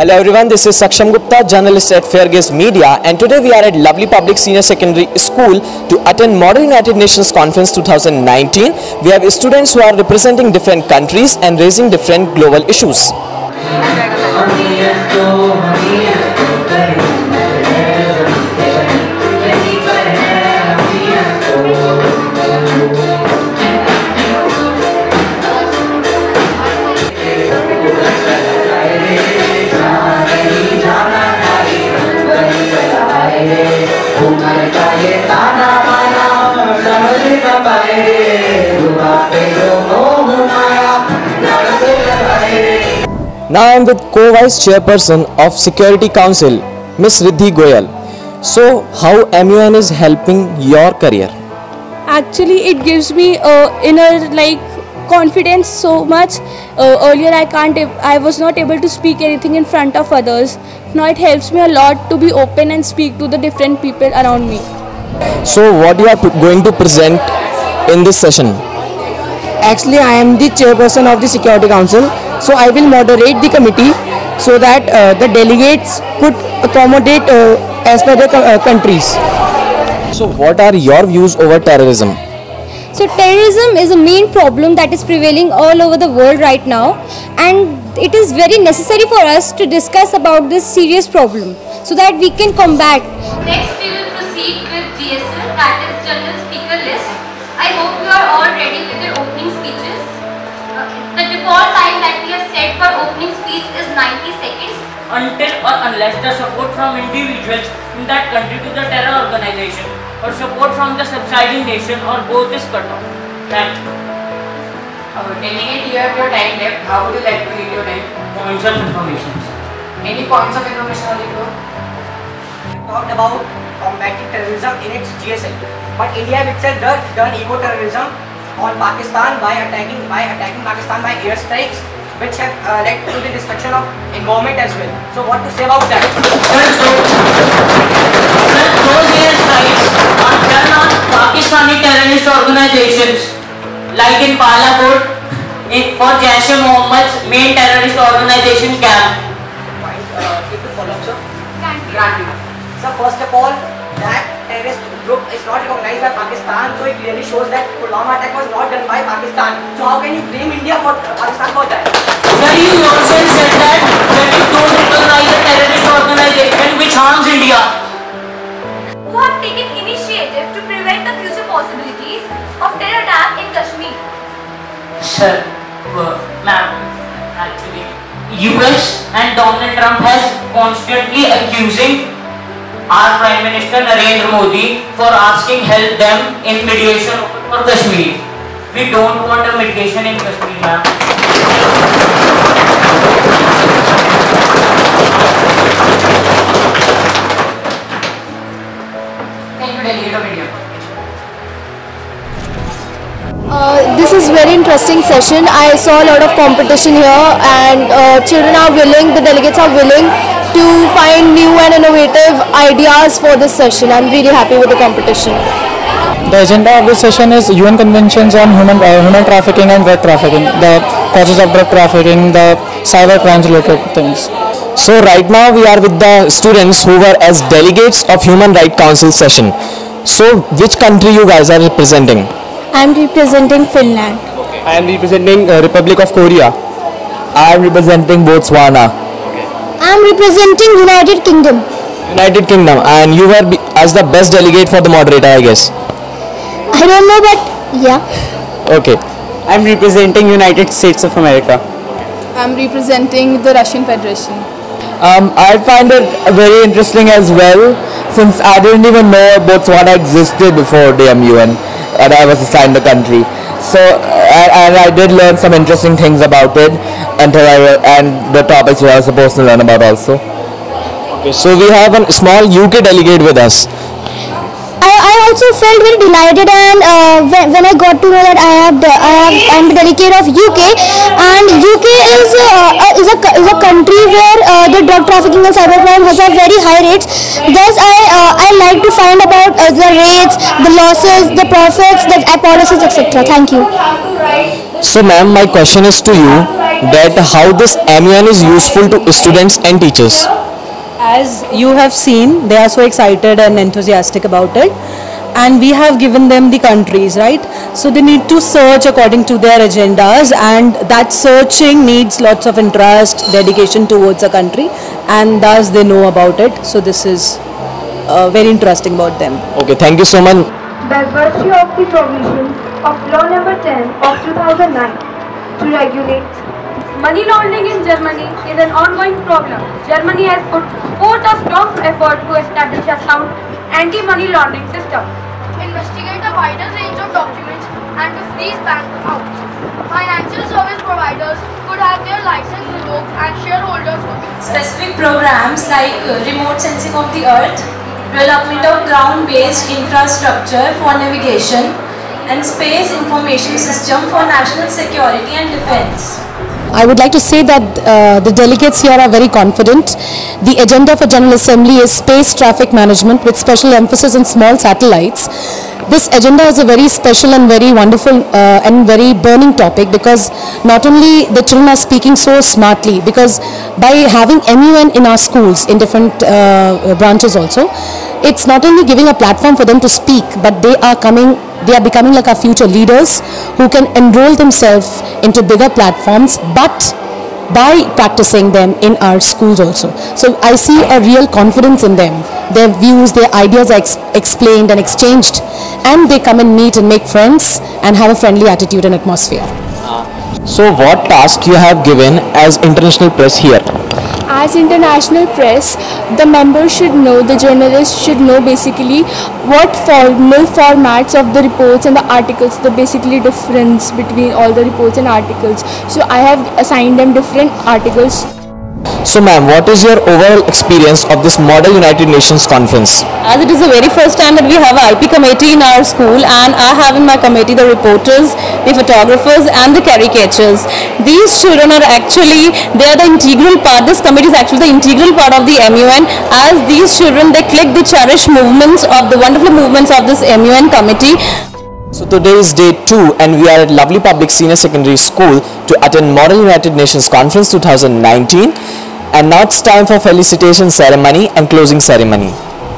Hello everyone, this is Saksham Gupta, journalist at FairGaze Media, and today we are at Lovely Public Senior Secondary School to attend Model United Nations Conference 2019. We have students who are representing different countries and raising different global issues. Now I am with co-vice chairperson of Security Council, Ms. Riddhi Goyal. So, how MUN is helping your career? Actually, it gives me inner confidence so much. Earlier, I was not able to speak anything in front of others. Now it helps me a lot to be open and speak to the different people around me. So, what you are going to present in this session? Actually, I am the chairperson of the Security Council, so I will moderate the committee so that the delegates could accommodate as per the countries. So, what are your views over terrorism? So, terrorism is a main problem that is prevailing all over the world right now, and it is very necessary for us to discuss about this serious problem so that we can combat. Next, we will proceed with GSL, that is General Speaker List. I hope you are all ready with your opening speeches. The default time that we have set for opening speech is 90 seconds. Until or unless the support from individuals in that country to the terror organization or support from the subsiding nation or both is cut off. Thank you. Delegate, you have your time left. How would you like to read your time? Points of information. Any points of information on the floor? Talked about combating terrorism in its GSL, but India itself done eco-terrorism on Pakistan by attacking Pakistan by airstrikes, which have led to the destruction of environment as well. So what to say about that? Those airstrikes are done on Pakistani terrorist organizations like in Balakot for Jaish-e-Mohammed's main terrorist organization camp. So first of all, that terrorist group is not recognized by Pakistan, so it clearly shows that Pulwama attack was not done by Pakistan. So how can you blame India for Pakistan for that? Sir, you yourself said that you don't recognize a terrorist organization which harms India. Who have taken initiative to prevent the future possibilities of terror attack in Kashmir? Sir, ma'am, actually, US and Donald Trump has constantly accusing our Prime Minister Narendra Modi for asking help them in mediation for Kashmir. We don't want a mediation in Kashmir, ma'am. Thank you, Delegate of India. This is very interesting session. I saw a lot of competition here, and children are willing, the delegates are willing to find new and innovative ideas for this session. I'm really happy with the competition. The agenda of this session is UN Conventions on human trafficking and drug trafficking, the causes of drug trafficking, the cyber crimes related things. So, right now we are with the students who were as delegates of Human Rights Council session. So, which country you guys are representing? I'm representing Finland. I am representing Republic of Korea. I am representing Botswana. I'm representing United Kingdom. United Kingdom, and you were as the best delegate for the moderator, I guess. I don't know, but yeah. Okay. I'm representing United States of America. I'm representing the Russian Federation. I find it very interesting as well, since I didn't even know Botswana existed before the MUN and I was assigned the country. So, and I did learn some interesting things about it and the topics we are supposed to learn about also. Okay, so we have a small UK delegate with us. I also felt very delighted, and when I got to know that I'm the delegate of UK, and UK is a country where the drug trafficking and cybercrime has a very high rates. Thus, I like to find about the rates, the losses, the profits, the policies, etc. Thank you. So, ma'am, my question is to you: that how this MUN is useful to students and teachers. As you have seen, they are so excited and enthusiastic about it, and we have given them the countries, right? So they need to search according to their agendas, and that searching needs lots of interest, dedication towards a country, and thus they know about it. So this is very interesting about them. Okay, thank you so much. By virtue of the provisions of Law Number 10 of 2009 to regulate Money laundering in Germany is an ongoing problem. Germany has put forth a strong effort to establish a sound anti-money laundering system. investigate a wider range of documents and to freeze bank accounts. Financial service providers could have their license revoked and shareholders could be specific programs like remote sensing of the earth, development of ground-based infrastructure for navigation, and space information system for national security and defense. I would like to say that the delegates here are very confident. The agenda for General Assembly is space traffic management with special emphasis on small satellites. This agenda is a very special and very wonderful and very burning topic, because not only the children are speaking so smartly, because by having MUN in our schools in different branches also, it's not only giving a platform for them to speak, but they are becoming like our future leaders who can enroll themselves into bigger platforms, but by practicing them in our schools also. So I see a real confidence in them. Their views, their ideas are explained and exchanged, and they come and meet and make friends and have a friendly attitude and atmosphere. So what task you have given as international press here? As international press, the members should know, the journalists should know basically what formal formats of the reports and the articles, the basically difference between all the reports and articles. So I have assigned them different articles. So ma'am, what is your overall experience of this Model United Nations Conference? As it is the very first time that we have an IP committee in our school, and I have in my committee the reporters, the photographers and the caricatures. These children are actually, they are the integral part, this committee is actually the integral part of the MUN, as these children, they click the cherished movements of the wonderful movements of this MUN committee. So today is day 2 and we are at Lovely Public Senior Secondary School to attend Model United Nations Conference 2019, and now it's time for felicitation ceremony and closing ceremony.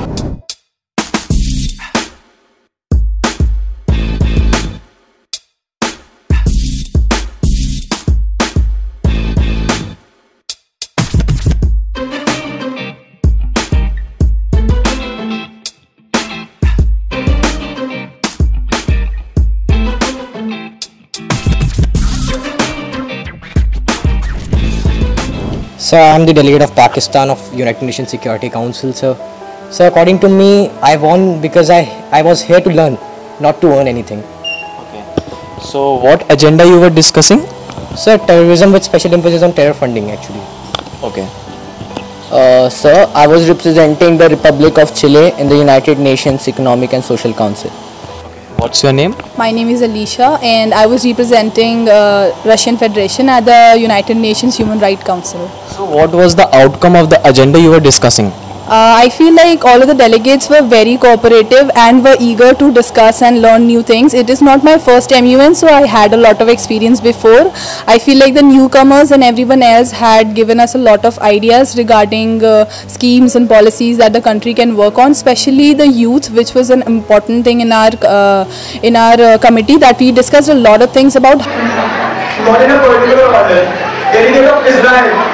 So I am the delegate of Pakistan of United Nations Security Council, sir. So according to me, I won because I was here to learn, not to earn anything. Okay. So what agenda you were discussing? Sir, terrorism with special emphasis on terror funding actually. Okay. Sir, I was representing the Republic of Chile in the United Nations Economic and Social Council. What's your name? My name is Alicia, and I was representing Russian Federation at the United Nations Human Rights Council. So what was the outcome of the agenda you were discussing? I feel like all of the delegates were very cooperative and were eager to discuss and learn new things. It is not my first MUN, so I had a lot of experience before. I feel like the newcomers and everyone else had given us a lot of ideas regarding schemes and policies that the country can work on, especially the youth, which was an important thing in our committee, that we discussed a lot of things about. Not in a particular order. Delegate of Israel.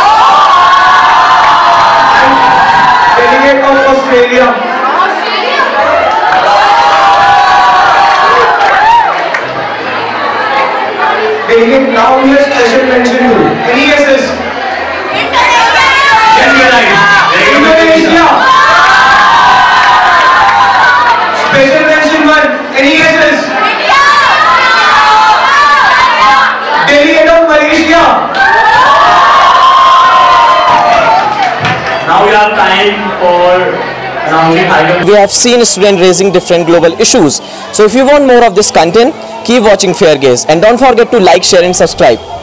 Delegate of Australia. Delegate, now we have special mention to. Any guesses? Yes, you're right. Indonesia. Special mention 1. Any guesses? Delegate of Malaysia. Now we have time for announcing items. We have seen students raising different global issues. So if you want more of this content, keep watching FairGaze and don't forget to like, share and subscribe.